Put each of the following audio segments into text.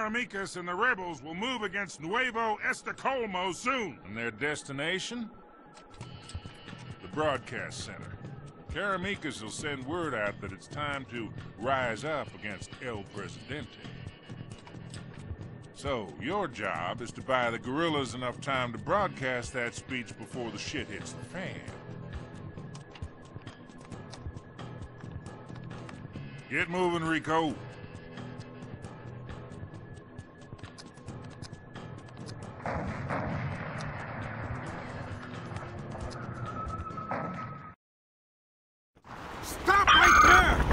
Caramicas and the rebels will move against Nuevo Estocolmo soon. And their destination? The broadcast center. Caramicas will send word out that it's time to rise up against El Presidente. So, your job is to buy the guerrillas enough time to broadcast that speech before the shit hits the fan. Get moving, Rico. Stop right there!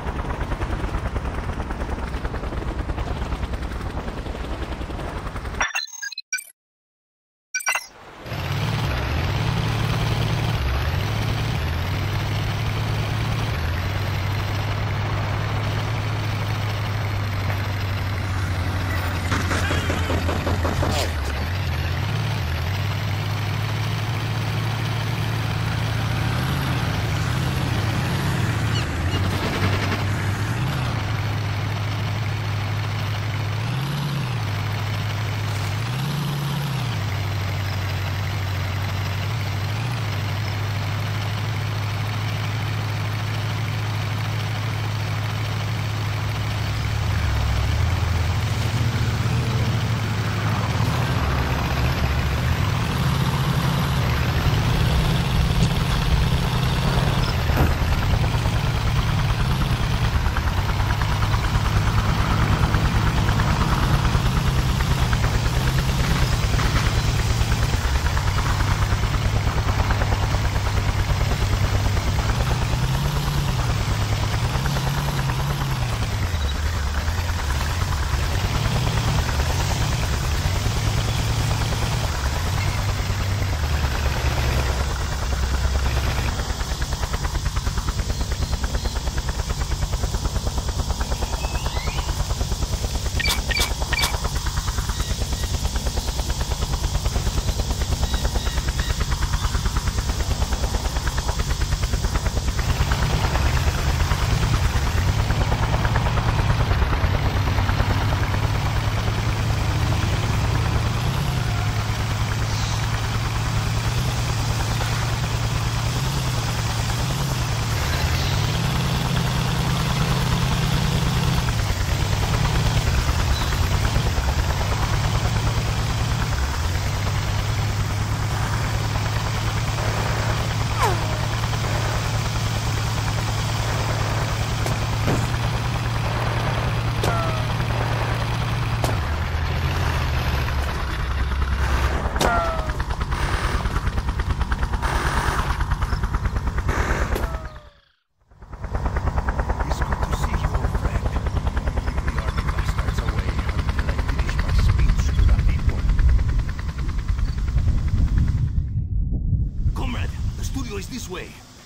This way.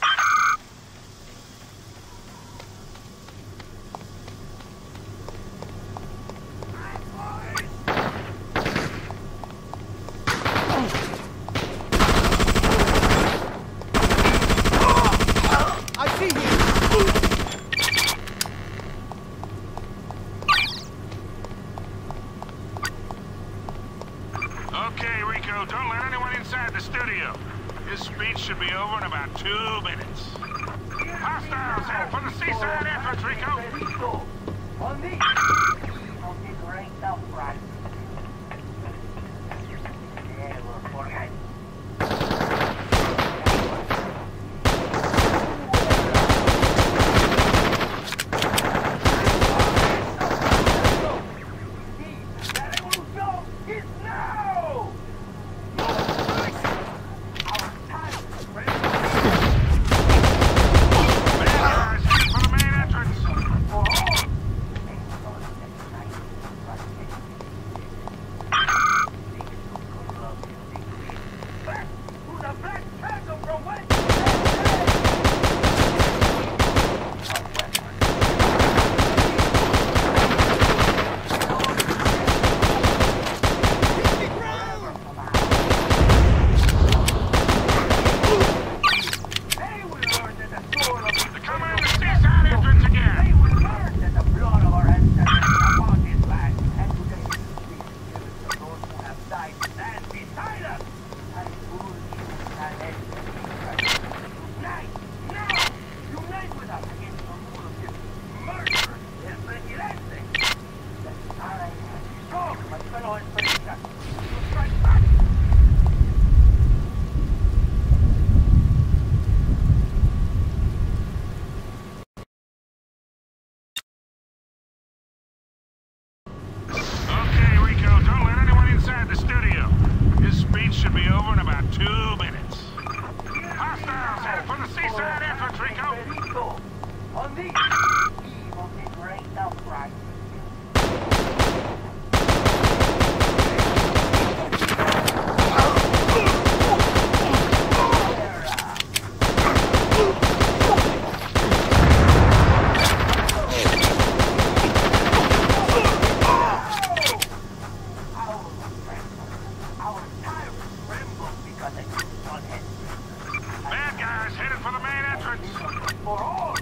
I see you. Okay, Rico, don't let anyone inside the studio. His speech should be over in about 2 minutes. Hostiles headed for the seaside entrance, Rico! On this great upright. Yeah, we're forget. for all.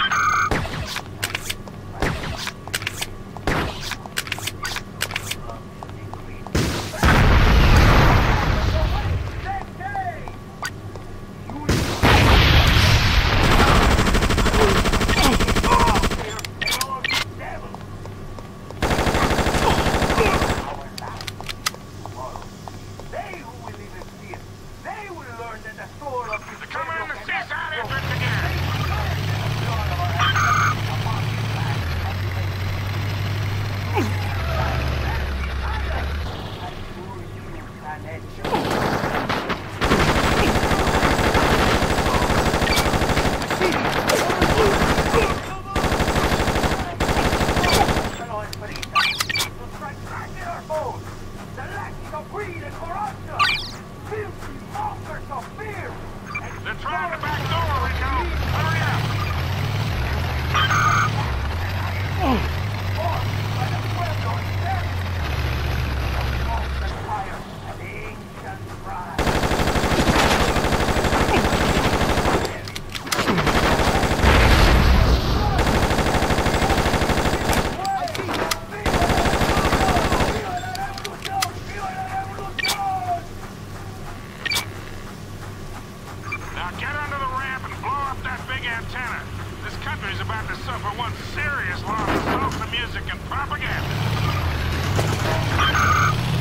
Country's about to suffer one serious loss of salsa music and propaganda.